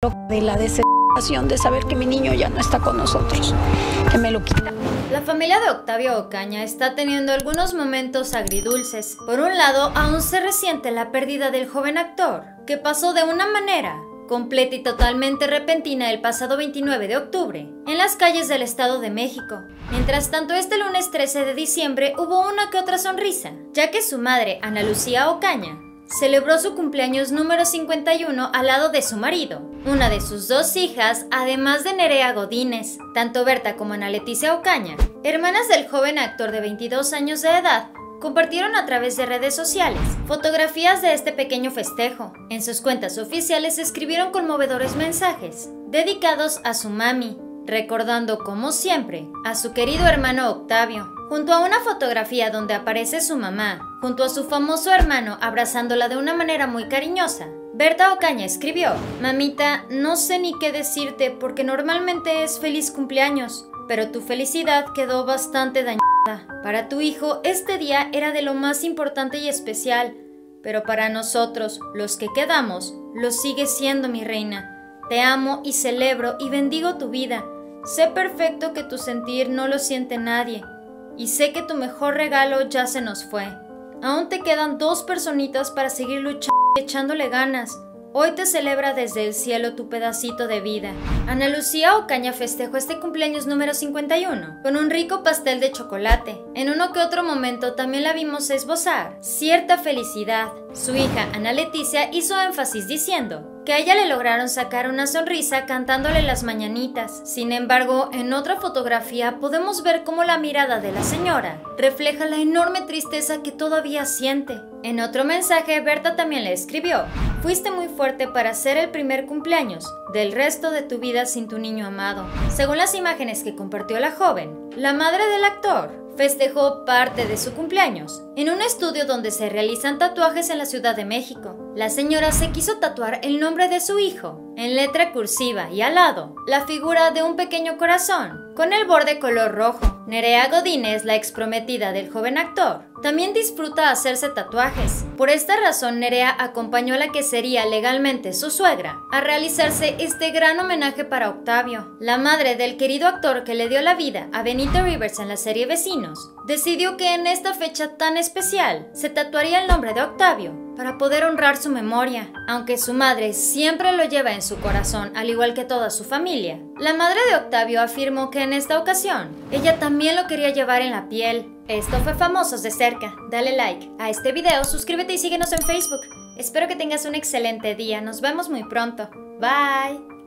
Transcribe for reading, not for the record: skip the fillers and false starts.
de la desesperación de saber que mi niño ya no está con nosotros, que me lo quita. La familia de Octavio Ocaña está teniendo algunos momentos agridulces. Por un lado, aún se resiente la pérdida del joven actor, que pasó de una manera completa y totalmente repentina el pasado 29 de octubre en las calles del Estado de México. Mientras tanto, este lunes 13 de diciembre hubo una que otra sonrisa, ya que su madre, Ana Lucía Ocaña, celebró su cumpleaños número 51 al lado de su marido, una de sus dos hijas, además de Nerea Godínez. Tanto Berta como Ana Leticia Ocaña, hermanas del joven actor de 22 años de edad, compartieron a través de redes sociales fotografías de este pequeño festejo. En sus cuentas oficiales escribieron conmovedores mensajes dedicados a su mami, recordando como siempre a su querido hermano Octavio, junto a una fotografía donde aparece su mamá, junto a su famoso hermano abrazándola de una manera muy cariñosa. Berta Ocaña escribió: "Mamita, no sé ni qué decirte porque normalmente es feliz cumpleaños, pero tu felicidad quedó bastante dañada. Para tu hijo este día era de lo más importante y especial, pero para nosotros, los que quedamos, lo sigue siendo, mi reina. Te amo y celebro y bendigo tu vida. Sé perfecto que tu sentir no lo siente nadie, y sé que tu mejor regalo ya se nos fue. Aún te quedan 2 personitas para seguir luchando y echándole ganas. Hoy te celebra desde el cielo tu pedacito de vida". Ana Lucía Ocaña festejó este cumpleaños número 51 con un rico pastel de chocolate. En uno que otro momento también la vimos esbozar cierta felicidad. Su hija Ana Leticia hizo énfasis diciendo que a ella le lograron sacar una sonrisa cantándole las mañanitas. Sin embargo, en otra fotografía podemos ver cómo la mirada de la señora refleja la enorme tristeza que todavía siente. En otro mensaje, Berta también le escribió: "Fuiste muy fuerte para ser el primer cumpleaños del resto de tu vida sin tu niño amado". Según las imágenes que compartió la joven, la madre del actor festejó parte de su cumpleaños en un estudio donde se realizan tatuajes en la Ciudad de México. La señora se quiso tatuar el nombre de su hijo en letra cursiva y al lado la figura de un pequeño corazón con el borde color rojo. Nerea Godínez, la exprometida del joven actor, también disfruta hacerse tatuajes. Por esta razón, Nerea acompañó a la que sería legalmente su suegra a realizarse este gran homenaje para Octavio. La madre del querido actor que le dio la vida a Benito Rivers en la serie Vecinos decidió que en esta fecha tan especial se tatuaría el nombre de Octavio para poder honrar su memoria. Aunque su madre siempre lo lleva en su corazón, al igual que toda su familia, la madre de Octavio afirmó que en esta ocasión ella también lo quería llevar en la piel. Esto fue Famosos de Cerca. Dale like a este video, suscríbete y síguenos en Facebook. Espero que tengas un excelente día. Nos vemos muy pronto. Bye.